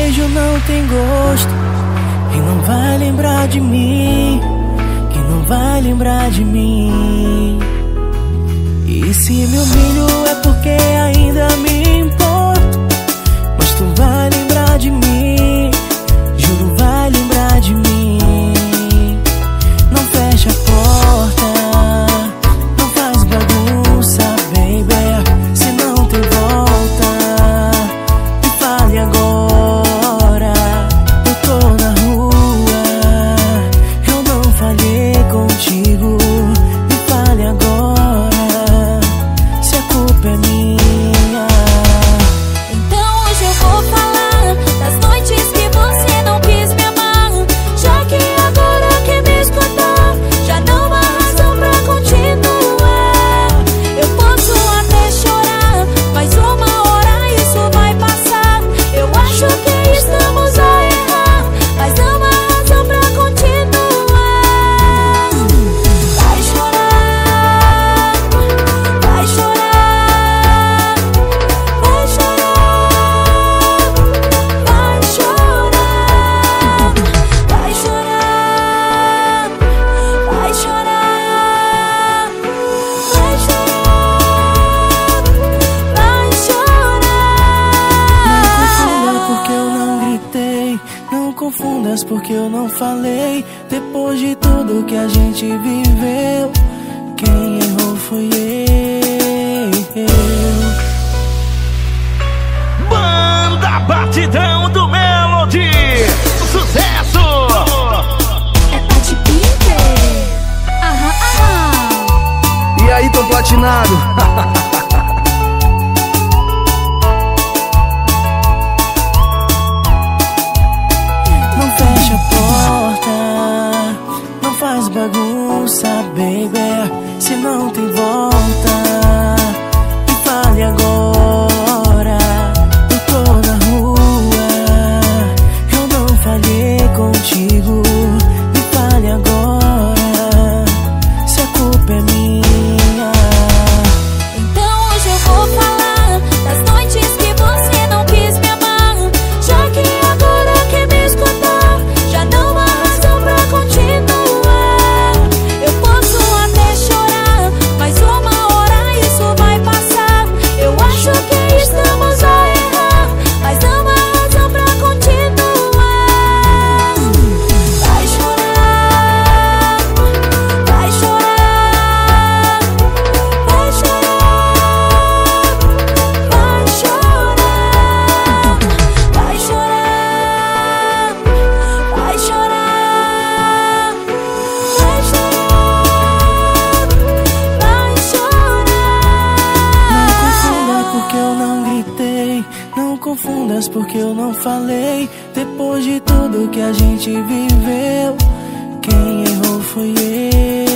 beijo não tem gosto e não vai lembrar de mim, que não vai lembrar de mim. E se me humilho é porque ainda me importo, mas tu vai lembrar de mim, juro vai lembrar de mim. Não fecha a porta, não faz bagunça, baby, se não tem volta. Me fale agora, eu tô na rua, eu não falhei contigo. Me fale agora, se a culpa é minha. Então hoje eu vou falar das noites que você não quis me amar, já que agora quer me escutar, já não há razão pra continuar. Eu posso até chorar, mas uma hora isso vai passar. Eu acho que estamos a errar, mas não há razão pra continuar. Vai chorar, vai chorar, vai chorar, vai chorar, vai chorar, vai chorar, vai chorar. Não confundas porque eu não falei. Depois de tudo que a gente viveu, quem errou foi eu. Banda Batidão do Melody, sucesso! É Tati Pinter. Aham, aham. E aí, Tom Platinado? Não fecha a porta, não faz bagunça, baby, se não tem volta. Me fale agora, eu tô na rua, eu não falhei contigo. Me fale agora, se a culpa é minha. Então hoje eu vou falar das noites que você não quis me amar, já que agora quer me escutar, já não há razão pra continuar. Eu posso até chorar, mas uma hora isso vai passar. Eu acho que estamos a errar, mas não há razão pra continuar. Vai chorar, vai chorar, vai chorar, vai chorar, vai chorar, vai chorar, vai chorar. Não confundas porque eu não falei. Depois de tudo que a gente viveu, quem errou foi eu.